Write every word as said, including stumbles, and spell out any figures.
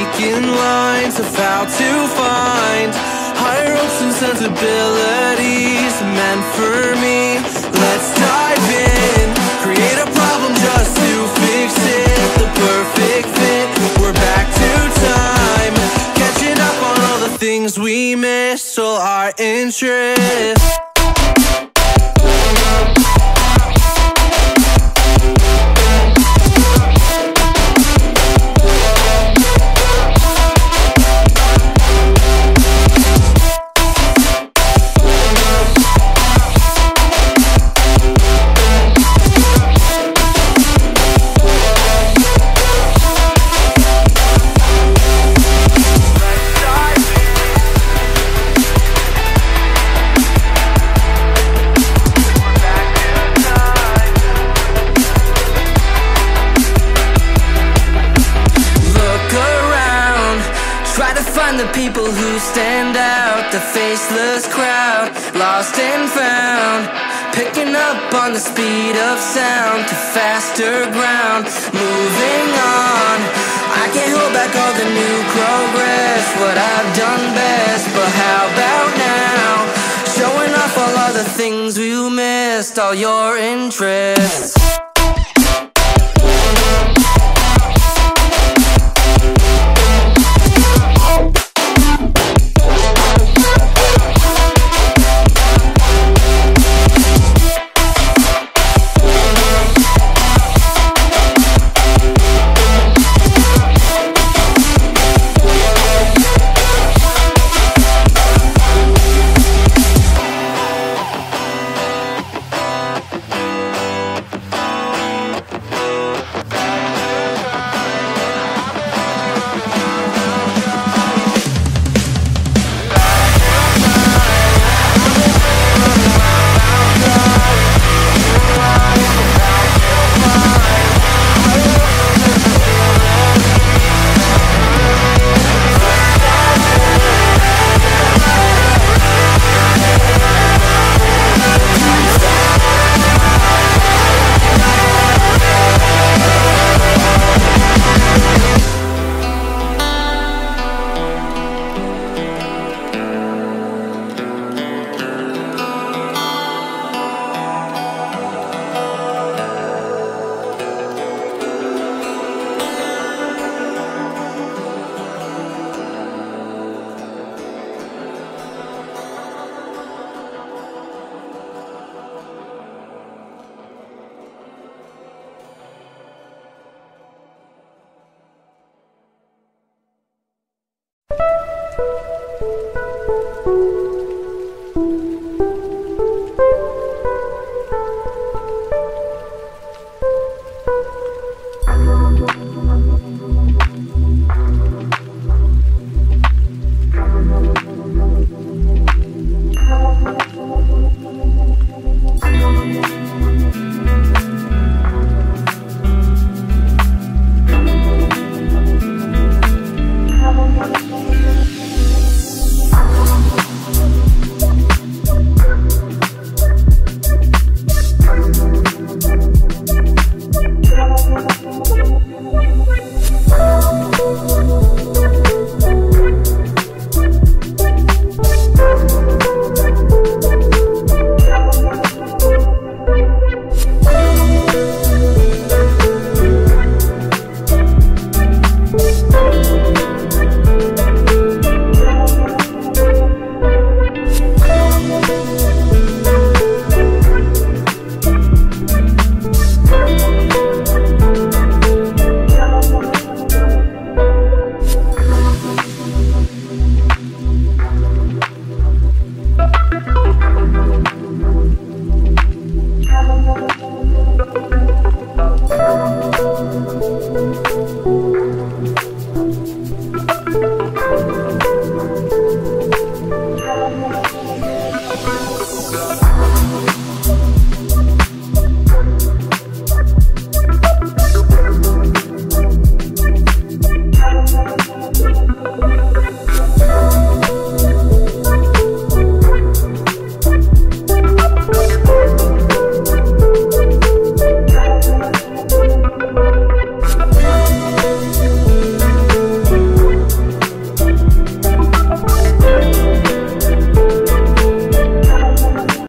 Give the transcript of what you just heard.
making lines of how to find higher hopes and sensibilities meant for me. Let's dive in, create a problem just to fix it. The perfect fit, we're back to time, catching up on all the things we missed, all our interests. The people who stand out, the faceless crowd, lost and found, picking up on the speed of sound to faster ground, moving on. I can't hold back all the new progress, what I've done best, but how about now, showing off all of the things we missed, all your interests.